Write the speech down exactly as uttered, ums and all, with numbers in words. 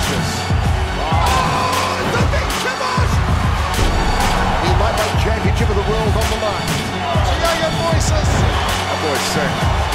Moises. Oh, the big kibosh! He might make championship of the world on the line. Moises. That boy's sick.